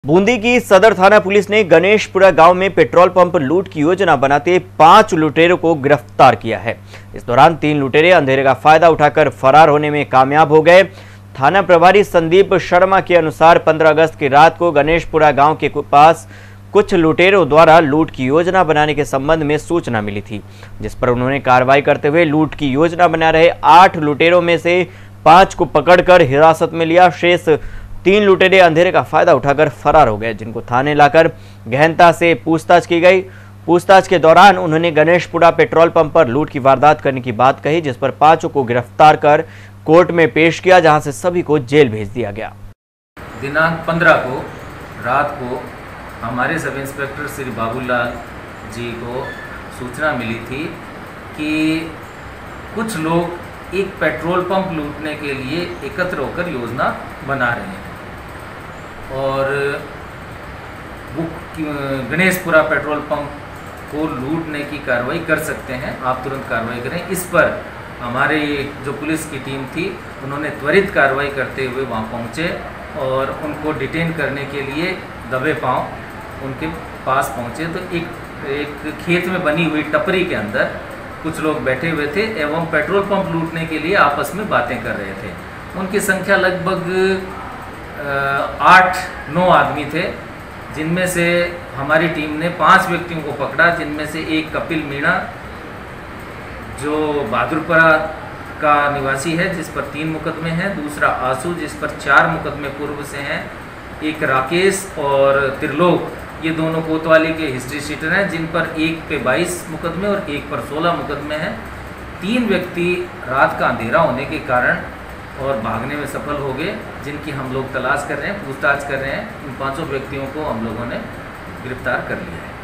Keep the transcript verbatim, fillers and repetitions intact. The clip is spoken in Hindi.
बूंदी की सदर थाना पुलिस ने गणेशपुरा गांव में पेट्रोल पंप लूट की योजना बनाते पांच लुटेरों को गिरफ्तार किया है। इस दौरान तीन लुटेरे अंधेरे का फायदा उठाकर फरार होने में कामयाब हो गए। थाना प्रभारी संदीप शर्मा के अनुसार पंद्रह अगस्त की रात को गणेशपुरा गांव के पास कुछ लुटेरों द्वारा लूट की योजना बनाने के संबंध में सूचना मिली थी, जिस पर उन्होंने कार्रवाई करते हुए लूट की योजना बना रहे आठ लुटेरों में से पांच को पकड़कर हिरासत में लिया। शेष तीन लुटेरे अंधेरे का फायदा उठाकर फरार हो गए, जिनको थाने लाकर गहनता से पूछताछ की गई। पूछताछ के दौरान उन्होंने गणेशपुरा पेट्रोल पंप पर लूट की वारदात करने की बात कही, जिस पर पांचों को गिरफ्तार कर कोर्ट में पेश किया, जहां से सभी को जेल भेज दिया गया। दिनांक पंद्रह को रात को हमारे सब इंस्पेक्टर श्री बाबूलाल जी को सूचना मिली थी कि कुछ लोग एक पेट्रोल पंप लूटने के लिए एकत्र होकर योजना बना रहे हैं और गणेशपुरा पेट्रोल पंप को लूटने की कार्रवाई कर सकते हैं, आप तुरंत कार्रवाई करें। इस पर हमारे जो पुलिस की टीम थी उन्होंने त्वरित कार्रवाई करते हुए वहां पहुंचे और उनको डिटेन करने के लिए दबे पांव उनके पास पहुंचे तो एक एक खेत में बनी हुई टपरी के अंदर कुछ लोग बैठे हुए थे एवं पेट्रोल पंप लूटने के लिए आपस में बातें कर रहे थे। उनकी संख्या लगभग आठ नौ आदमी थे, जिनमें से हमारी टीम ने पांच व्यक्तियों को पकड़ा, जिनमें से एक कपिल मीणा जो बहादुरपुरा का निवासी है जिस पर तीन मुकदमे हैं, दूसरा आसू जिस पर चार मुकदमे पूर्व से हैं, एक राकेश और त्रिलोक ये दोनों कोतवाली के हिस्ट्री शीटर हैं, जिन पर एक पे बाईस मुकदमे और एक पर सोलह मुकदमे हैं। तीन व्यक्ति रात का अंधेरा होने के कारण और भागने में सफल हो गए, जिनकी हम लोग तलाश कर रहे हैं, पूछताछ कर रहे हैं। इन पांचों व्यक्तियों को हम लोगों ने गिरफ्तार कर लिया है।